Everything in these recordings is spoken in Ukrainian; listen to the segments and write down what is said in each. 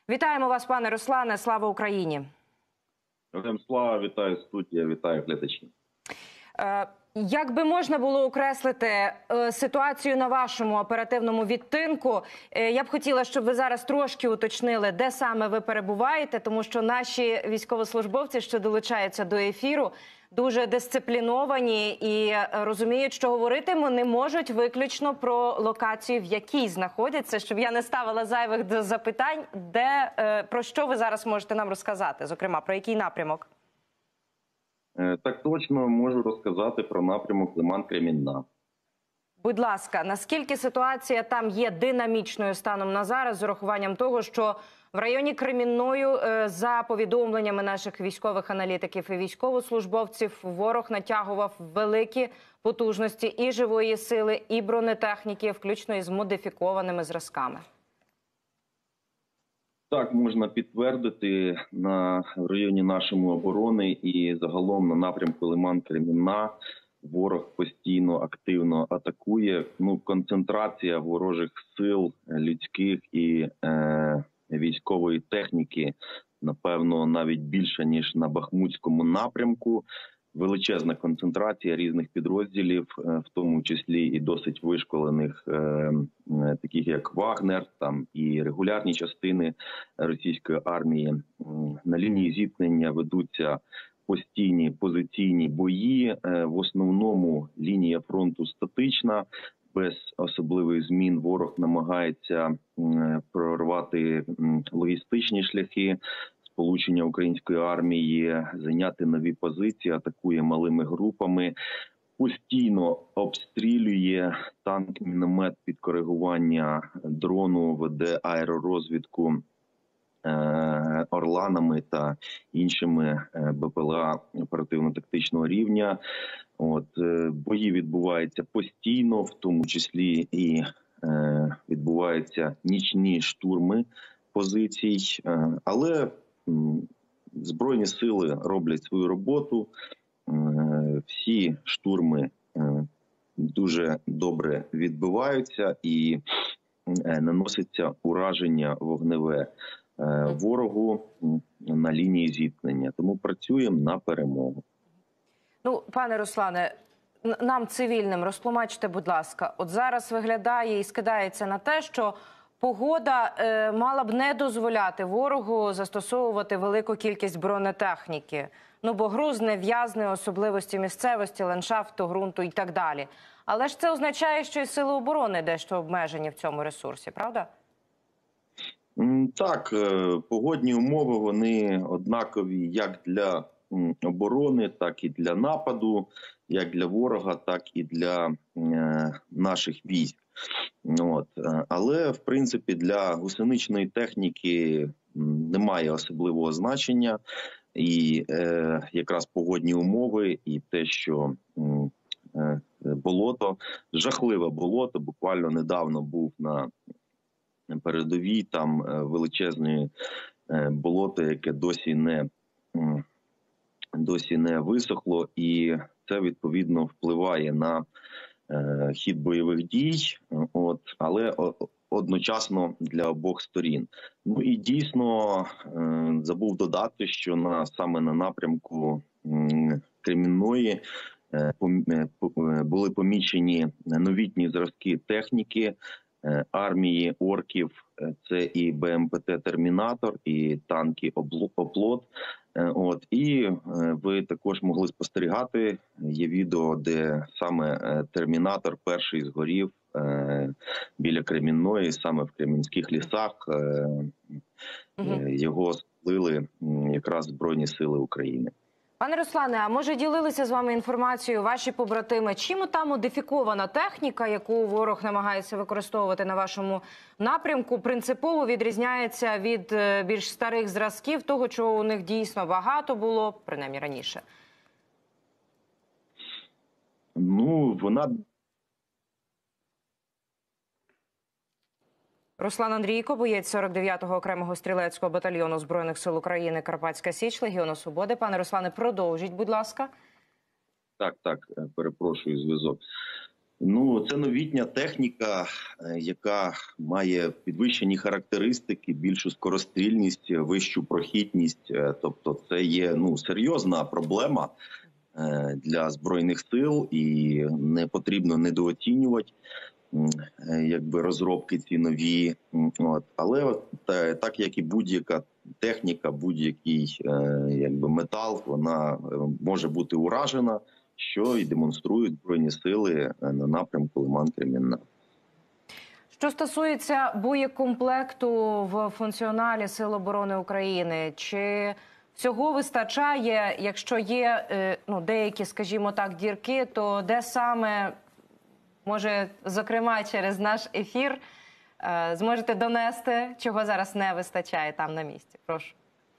Вітаємо вас, пане Руслане. Слава Україні. Героям слава, вітаю студія, вітаю глядачів. Як би можна було окреслити ситуацію на вашому оперативному відтинку? Я б хотіла, щоб ви зараз трошки уточнили, де саме ви перебуваєте, тому що наші військовослужбовці, що долучаються до ефіру, дуже дисципліновані і розуміють, що говорити вони можуть виключно про локацію, в якій знаходяться, щоб я не ставила зайвих запитань, про що ви зараз можете нам розказати, зокрема, про який напрямок? Так точно можу розказати про напрямок Лиман-Кремінна. Будь ласка, наскільки ситуація там є динамічною станом на зараз, з урахуванням того, що в районі Кремінною, за повідомленнями наших військових аналітиків і військовослужбовців, ворог натягував великі потужності і живої сили, і бронетехніки, включно із модифікованими зразками? Так, можна підтвердити, в районі нашої оборони і загалом на напрямку Лиман-Кремінна ворог постійно активно атакує. Концентрація ворожих сил, людських і військової техніки, напевно, навіть більша, ніж на Бахмутському напрямку. Величезна концентрація різних підрозділів, в тому числі і досить вишколених, таких як Вагнер, там і регулярні частини російської армії. На лінії зіткнення ведуться постійні позиційні бої. В основному лінія фронту статична, без особливих змін. Ворог намагається прорвати логістичні шляхи сполучення української армії, зайняти нові позиції, атакує малими групами, постійно обстрілює танк, міномет під коригування дрону, веде аеророзвідку орланами та іншими БПЛА оперативно-тактичного рівня. Бої відбуваються постійно, в тому числі і відбуваються нічні штурми позицій, але Збройні сили роблять свою роботу, всі штурми дуже добре відбиваються і наноситься ураження вогневе ворогу на лінії зіткнення. Тому працюємо на перемогу. Пане Руслане, нам цивільним розтлумачте, будь ласка, от зараз виглядає і скидається на те, що погода мала б не дозволяти ворогу застосовувати велику кількість бронетехніки. Бо грузне, в'язне, особливості місцевості, ландшафту, ґрунту і так далі. Але ж це означає, що і сили оборони дещо обмежені в цьому ресурсі, правда? Так, погодні умови, вони однакові як для оборони, так і для нападу, як для ворога, так і для наших військ. Але, в принципі, для гусеничної техніки немає особливого значення. І якраз погодні умови, і те, що болото, жахливе болото, буквально недавно був на передовій, там величезне болото, яке досі не висохло, і це, відповідно, впливає на хід бойових дій, але одночасно для обох сторін. І дійсно забув додати, що саме на напрямку Кремінної були помічені новітні зразки техніки армії орків. Це і БМПТ «Термінатор», і танки «Оплот». І ви також могли спостерігати, є відео, де саме «Термінатор» перший згорів біля Кремінної, саме в Кремінських лісах. Його спалили якраз Збройні сили України. Пане Руслане, а може ділилися з вами інформацією ваші побратими? Чим та модифікована техніка, яку ворог намагається використовувати на вашому напрямку, принципово відрізняється від більш старих зразків, того, чого у них дійсно багато було, принаймні раніше? Вона... Руслан Андрійко, боєць 49-го окремого стрілецького батальйону Збройних сил України «Карпатська Січ», Легіону Свободи. Пане Руслане, продовжіть, будь ласка. Так, перепрошую, зв'язок. Ну, це новітня техніка, яка має підвищені характеристики, більшу скорострільність, вищу прохідність. Тобто, це є серйозна проблема для збройних сил, і не потрібно недооцінювати розробки ці нові. Але так як і будь-яка техніка, будь-який метал, вона може бути уражена, що і демонструють Збройні сили на напрямку Лиман-Кремінна. Що стосується боєкомплекту в функціоналі Сил оборони України, чи всього вистачає, якщо є деякі, скажімо так, дірки, то де саме, може, зокрема, через наш ефір, зможете донести, чого зараз не вистачає там на місці? Прошу.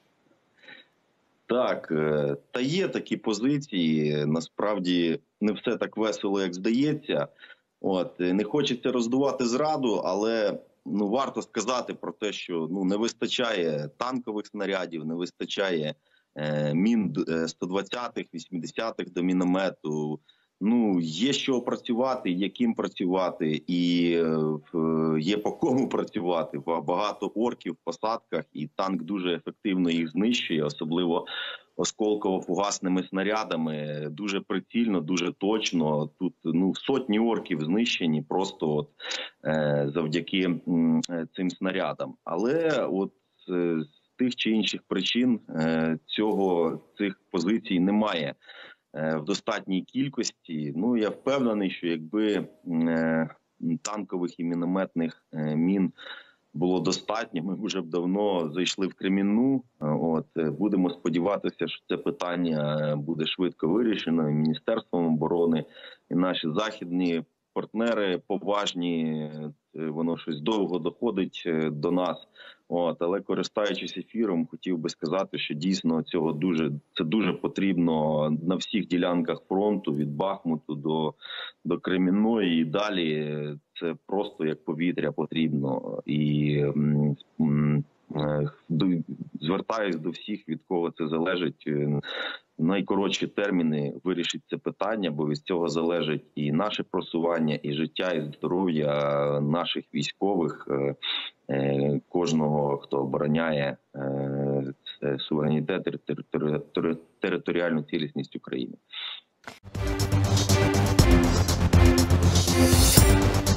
Так, та є такі позиції. Насправді не все так весело, як здається. Не хочеться роздувати зраду, але варто сказати про те, що не вистачає танкових снарядів, не вистачає мін 120-х, 80-х до міномету. Є що працювати, яким працювати, і є по кому працювати. Багато орків в посадках, і танк дуже ефективно їх знищує, особливо осколково-фугасними снарядами. Дуже прицільно, дуже точно. Тут сотні орків знищені просто завдяки цим снарядам. Але з тих чи інших причин цих позицій немає в достатній кількості. Я впевнений, що якби танкових і мінометних мін було достатньо, ми вже б давно зайшли в Кремінну. Будемо сподіватися, що це питання буде швидко вирішено і Міністерством оборони, і наші західні партнери поважні, воно щось довго доходить до нас. Але користуючись ефіром, хотів би сказати, що дійсно це дуже потрібно на всіх ділянках фронту, від Бахмуту до Кремінної і далі. Це просто як повітря потрібно. І звертаюсь до всіх, від кого це залежить. Найкоротші терміни вирішить це питання, бо від цього залежить і наше просування, і життя, і здоров'я наших військових, кожного, хто обороняє суверенітет, територіальну цілісність України.